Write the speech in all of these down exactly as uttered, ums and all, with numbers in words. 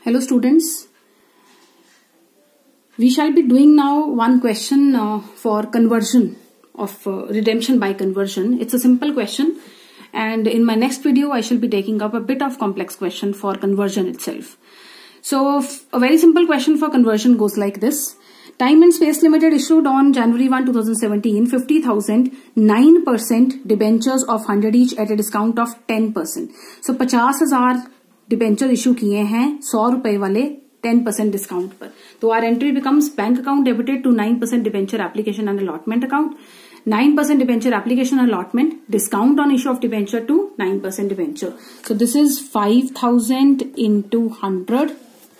Hello students, we shall be doing now one question uh, for conversion of uh, redemption by conversion. It's a simple question, and in my next video I shall be taking up a bit of complex question for conversion itself. So a very simple question for conversion goes like this. Time and Space Limited issued on January first, twenty seventeen fifty thousand nine percent debentures of one hundred each at a discount of ten percent. So पचास हजार debenture issue किए हैं सौ रुपए वाले ten percent discount पर. तो our entry becomes bank account debited to nine percent debenture application and allotment account, nine percent debenture application allotment, discount on issue of debenture to nine percent debenture. So this is five thousand into hundred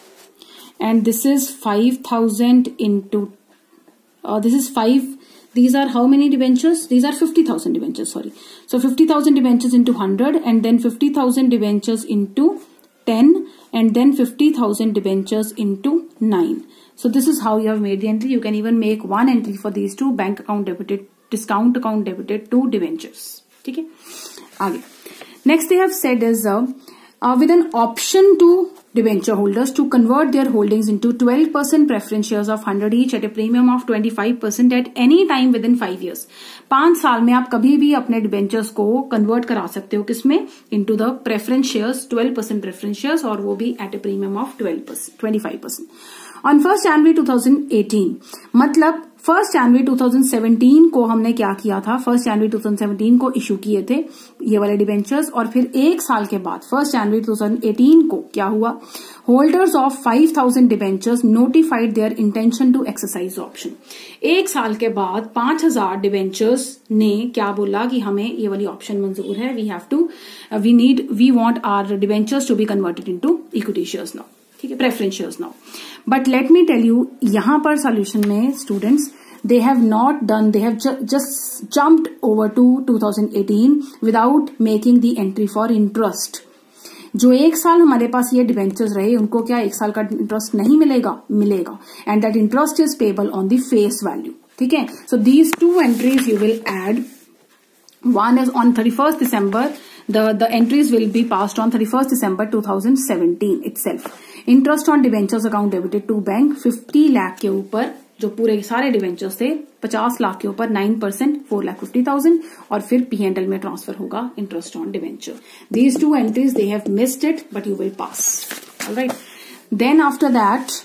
and this is five thousand into uh, this is five. These are how many debentures? These are fifty thousand debentures, sorry. So fifty thousand debentures into one hundred, and then fifty thousand debentures into ten, and then fifty thousand debentures into nine. So this is how you have made the entry. You can even make one entry for these two: bank account debited, discount account debited, two debentures. Okay. आगे. Next they have said is uh, uh, with an option to debenture holders to convert their holdings into twelve percent preference shares of one hundred each at a premium of twenty-five percent at any time within five years. पांच साल में आप कभी भी अपने debentures को convert करा सकते हो किसमें? Into the preference shares, twelve percent preference shares, और वो भी at a premium of twelve percent twenty five percent on first January two thousand eighteen. मतलब first January two thousand seventeen को हमने क्या किया था? First January two thousand seventeen को इशू किए थे ये वाले डिबेंचर्स, और फिर एक साल के बाद first January two thousand eighteen को क्या हुआ? Holders of five thousand debentures notified their intention to exercise option. एक साल के बाद पांच हजार डिबेंचर्स ने क्या बोला कि हमें ये वाली ऑप्शन मंजूर है. We have to we need we want our debentures to be converted into equity shares now. ठीक है, preference shares now. But let me tell you, यहां पर सोल्यूशन में students they have not done, they have ju just jumped over to twenty eighteen without making the entry for interest. जो एक साल हमारे पास ये डिबेंचर्स रहे उनको क्या एक साल का इंटरेस्ट नहीं मिलेगा? मिलेगा. And that interest is payable on the face value. ठीक है. So these two entries you will add. One is on thirty first December. The the entries will be passed on thirty-first December twenty seventeen itself. Interest on debentures account debited to bank fifty lakh के ऊपर, जो पूरे सारे debentures थे पचास लाख के ऊपर nine percent four lakh fifty thousand, और फिर पी एंड एल में ट्रांसफर होगा interest on debenture. These two entries they have missed it, but you will pass. Alright. Then after that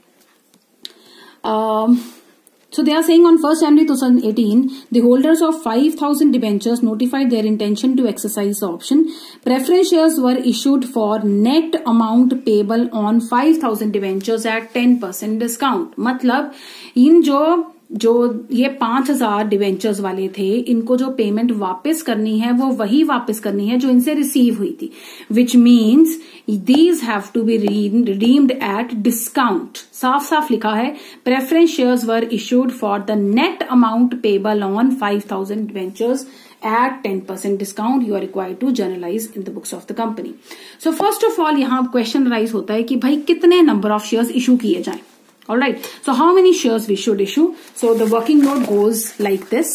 so they are saying on first January twenty eighteen, the holders of five thousand debentures notified their intention to exercise the option. Preference shares were issued for net amount payable on five thousand debentures at ten percent discount. मतलब इन जो जो ये पांच हजार debentures वाले थे, इनको जो पेमेंट वापस करनी है वो वही वापस करनी है जो इनसे रिसीव हुई थी, which means these have to be redeemed at discount. साफ साफ लिखा है preference shares were issued for the net amount payable on five thousand debentures at ten percent discount. You are required to journalize in the books of the company. So first of all यहाँ question raise होता है कि भाई कितने number of shares issue किए जाएं. All right. So how many shares we should issue? So the working note goes like this.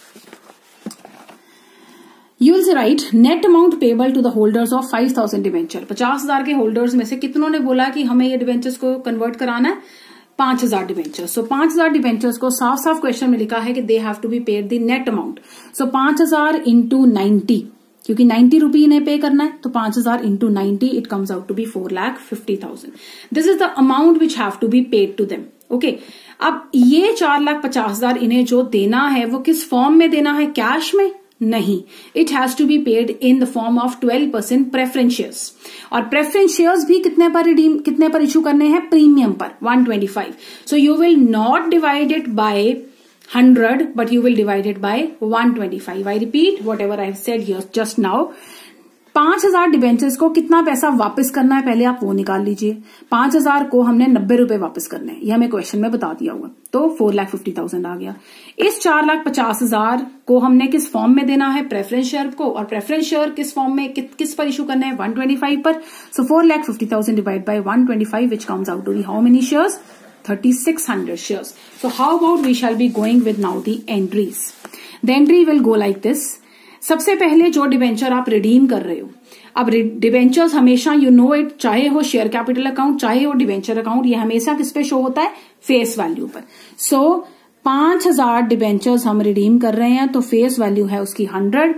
You will say, right, net amount payable to the holders of five thousand debenture. पचास हजार के holders में से कितनों ने बोला कि हमें ये डिबेंचर्स को कन्वर्ट कराना है? पांच हजार डिबेंचर्स. सो पांच हजार डिबेंचर्स को साफ साफ क्वेश्चन में लिखा है कि they have to be paid the net amount. So पांच हजार इंटू नाइन्टी, क्योंकि नाइन्टी रुपी इन्हें पे करना है, तो पांच हजार into ninety it comes out to be four lakh fifty thousand. This is the amount which have to be paid to them. Okay. अब ये चार लाख पचास हजार इन्हें जो देना है वो किस फॉर्म में देना है? कैश में नहीं. It has to be paid in the form of twelve percent preference shares. और प्रेफरेंस शेयर्स भी कितने पर रिडीम कितने पर इशू करने हैं? प्रीमियम पर one twenty five. So you will not divide it by one hundred, but you will divide it by one twenty-five. I repeat whatever I have said here just now. पांच हजार debentures को कितना पैसा वापस करना है पहले आप वो निकाल लीजिए. पांच हजार को हमने नब्बे रुपए वापस करने हैं, ये हमें क्वेश्चन में बता दिया हुआ, तो फोर लाख फिफ्टी थाउजेंड आ गया. इस चार लाख पचास हजार को हमने किस फॉर्म में देना है? प्रेफरेंस शेयर को. और प्रेफरेंस शेयर किस फॉर्म में कि, किस पर इशू करना है? वन ट्वेंटी फाइव पर. So four lakh fifty thousand divide by one twenty five which comes out to be how many shares? thirty-six hundred shares. So how about we shall be going with now the entries. The entry will go like this. सबसे पहले जो debenture आप redeem कर रहे हो, अब debentures हमेशा you know it, चाहे हो शेयर कैपिटल अकाउंट चाहे हो डिबेंचर अकाउंट, ये हमेशा किस पे शो होता है, फेस वैल्यू पर। सो so, पांच हजार डिबेंचर्स हम रिडीम कर रहे हैं तो फेस वैल्यू है उसकी हंड्रेड,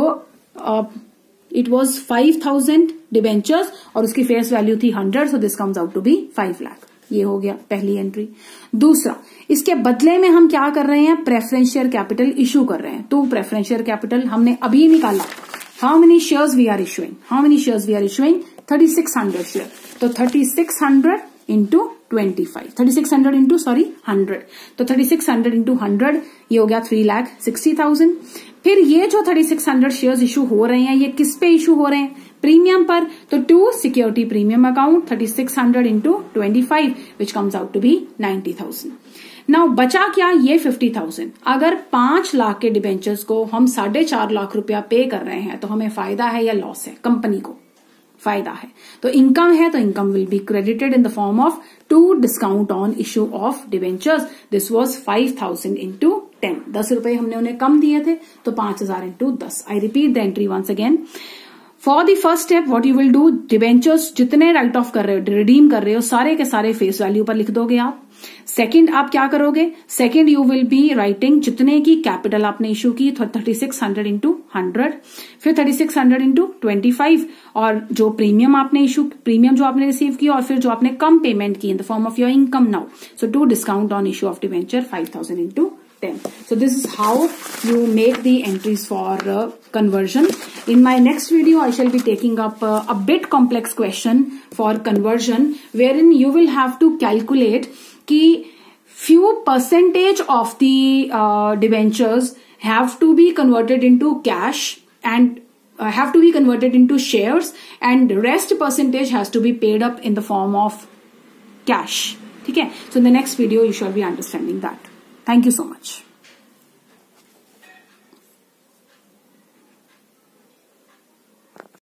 तो it was five thousand debentures और उसकी फेस वैल्यू थी hundred, so this comes out to be five lakh. ये हो गया पहली एंट्री। दूसरा, इसके बदले में हम क्या कर रहे हैं, प्रेफरेंस शेयर कैपिटल इशू कर रहे हैं। तो प्रेफरेंस शेयर कैपिटल हमने अभी निकाला, how many shares we are issuing, how many shares we are issuing, thirty six hundred share, तो thirty six hundred into twenty five, thirty six hundred into sorry hundred, तो thirty six hundred into hundred ये हो गया three lakh sixty thousand. फिर ये जो thirty six hundred shares issue हो रहे हैं ये किस पे इशू हो रहे हैं, प्रीमियम पर, तो to security premium account thirty six hundred into twenty five which comes out to be ninety thousand. Now बचा क्या, ये फिफ्टी थाउजेंड। अगर पांच लाख के डिबेंचर्स को हम साढ़े चार लाख रुपया पे कर रहे हैं तो हमें फायदा है या लॉस है, कंपनी को फायदा है, तो इनकम है, तो income will be credited in the form of to discount on issue of debentures. This was five thousand into ten, दस रुपए हमने उन्हें कम दिए थे तो पांच हजार इंटू दस। I repeat the entry once again. For the first step what you will do, debentures जितने राइट ऑफ कर रहे हो, रिडीम कर रहे हो, सारे के सारे फेस वैल्यू पर लिख दोगे आप। सेकंड आप क्या करोगे, second you will be writing जितने की कैपिटल आपने इशू की, thirty six hundred into hundred, फिर thirty six hundred into twenty five, और जो प्रीमियम आपने इशू, प्रीमियम जो आपने रिसीव किया, और फिर जो आपने कम पेमेंट की in the form of your income now, so to discount on issue of debenture five thousand into ten. So this is how you make the entries for uh, conversion. In my next video, I shall be taking up uh, a bit complex question for conversion, wherein you will have to calculate ki few percentage of the uh, debentures have to be converted into cash and uh, have to be converted into shares, and the rest percentage has to be paid up in the form of cash. Okay? So in the next video, you shall be understanding that. Thank you so much.